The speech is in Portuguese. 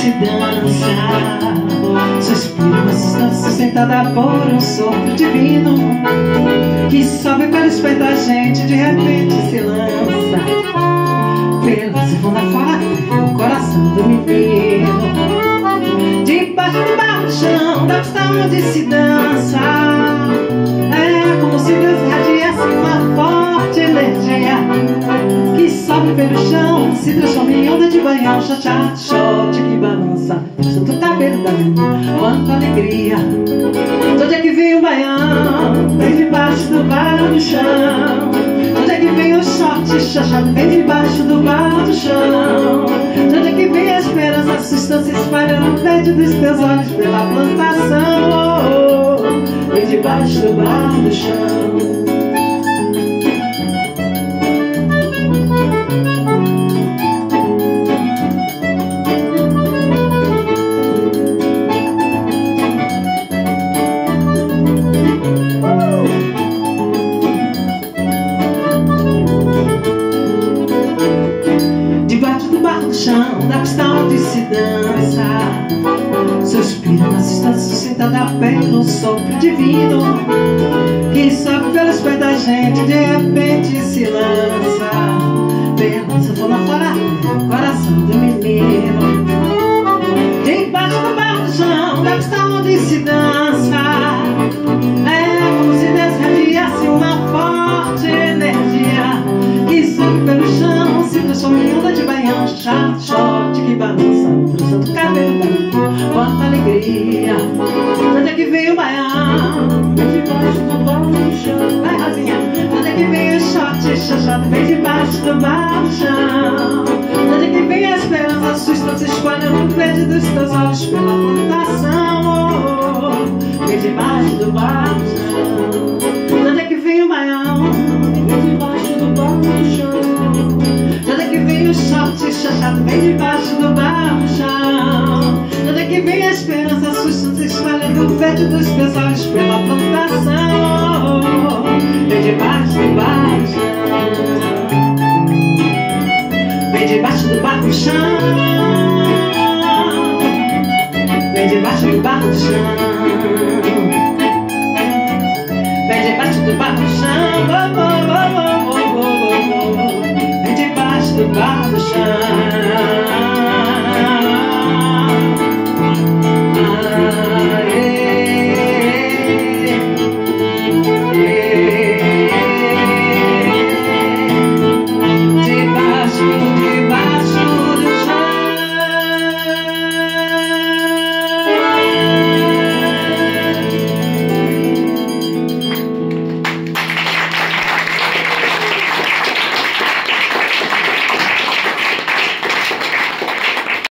se dança, suspira uma substância sustentada por um sopro divino que sobe pelo espelho da gente, de repente se lança pela segunda fora o coração do menino. Debaixo do barro do chão, da pista onde se dança, é como se Deus irradiasse uma forte energia que sobe pelo chão, se transforma em onda de banhão, chachá, shot que balança, junto tá verdade, quanta alegria. De onde é que vem o baião? Vem debaixo do barro do chão. De onde é que vem o shot, chachá? Vem debaixo do barro do chão. De onde é que vem a esperança, a substância espalha no verde dos teus olhos pela plantação, oh, oh. Vem debaixo do barro do chão. Da pista onde se dança, suspira uma substância sustentada pelo sopro divino que sobe pelos pés da gente, de repente se lança pela sanfona fora o coração do menino. Debaixo do barro do chão, da pista onde se dança, é como se Deus irradiasse uma forte energia que sobe pelo chão, se transforma em onda de banhão, chá, shot que balança pro santo cabelo da lua, quanta alegria. De onde é que vem o baião? Vem debaixo do barro do chão. Vai, Rosinha. De onde é que vem o shot, chachado? Vem debaixo do barro do chão. De onde é que vem a esperança, a substância espalha no verde dos teus olhos pela plantação, oh, oh. Vem debaixo do barro do chão. De onde é que vem o baião? Vem debaixo do barro do chão. De onde é que vem o shot, chachado? Vem debaixo do barro do chão. De onde é que vem a esperança, a substância espalha no verde dos teus olhos pela plantação, oh, oh. Vem debaixo do barro do chão. Vem debaixo do barro do chão. Vem debaixo do barro do chão.